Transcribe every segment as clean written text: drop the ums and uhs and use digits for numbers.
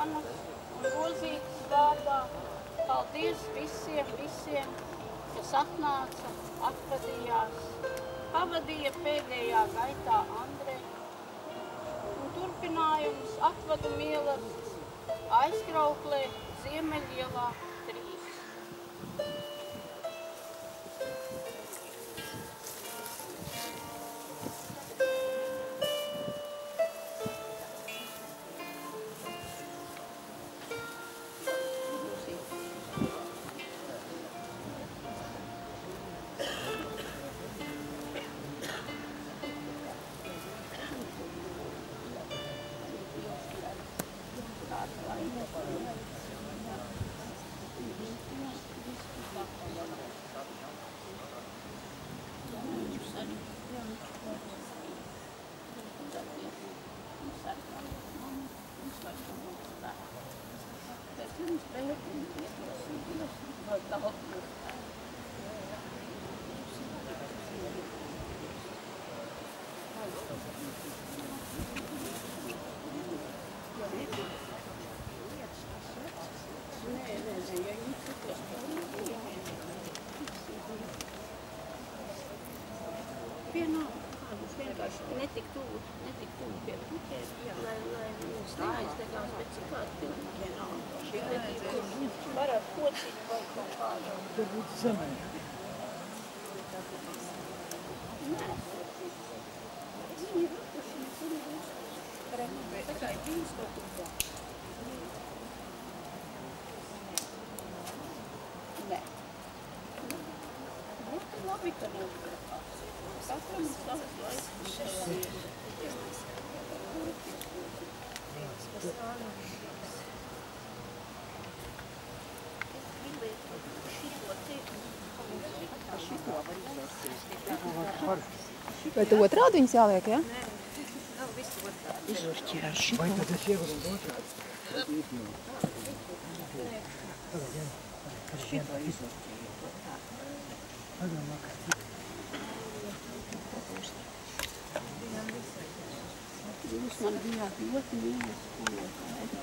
Jānas un Rozītes dārbā. Paldies visiem, kas atnāca, atvadījās, pavadīja pēdējā gaitā Andreju. Un turpinājums Atvadu mielasts Aizkrauklē, Ziemeļielā 3. Netik tuvu pie puķiem, lai mums neaiztegās, bet ciklāt pilnīgi. Varētu kociņu vai kaut kādu. Tur būtu zemē. Nē. Viņi ir atpuši, tur ir uzskas. Tā kā ir bijis kaut kur. Nē. Būtu labi, ka neuzgrapās. Katram savas laiks šajā. Vai tu otrādi viņas jāliek, ja? Nē, nav visu otrādi. Izurķi ar šito. Vai tad es ievaru otrādi? Šito izurķi. Padomā, kā cik. Jūs man bijāt ļoti mīļi skolotāji.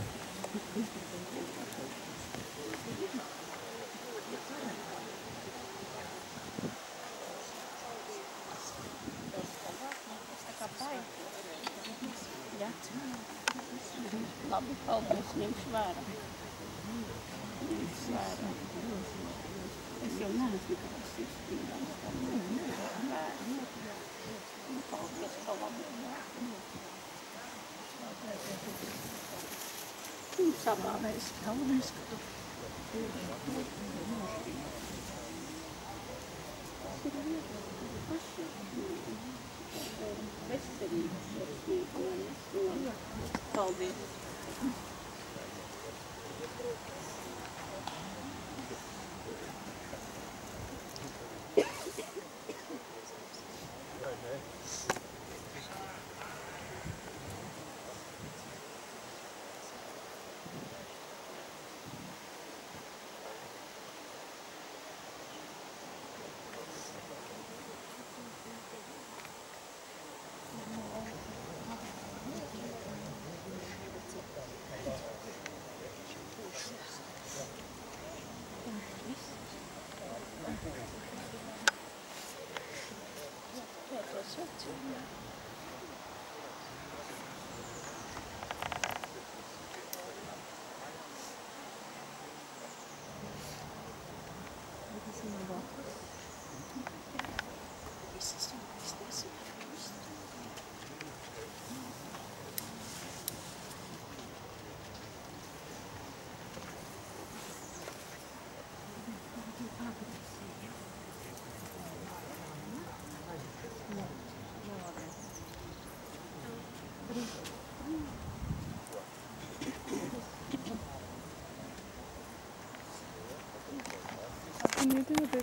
Ja? Labi, paldies, ņemšu vērā. Ņemšu vērā. Es jau neesmu kāds izpīdās. Paldies, ka labi. Sabāvēs galvenais, ka tu. Veselības. Paldies. Не дадут.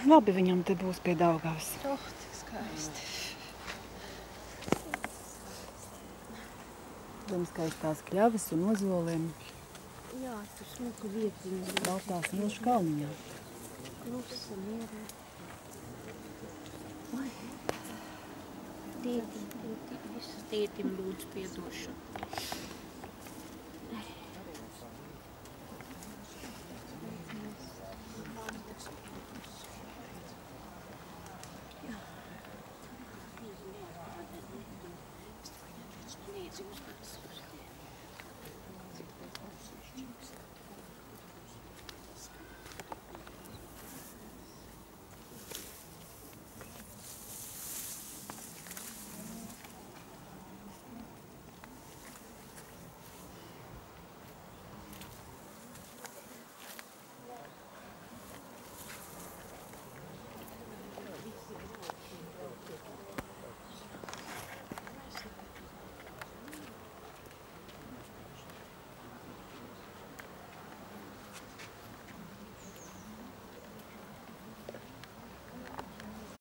Labi viņam te būs pie Daugavas. Oh, cik skaisti. Gan skaistās kļavas un ozoliem. Jā, tur smuka vietiņa. Baltās milšu kalniņā. Klusa, miera. Oi. Tētim, visu tētim lūdzu piedošanu. Jā.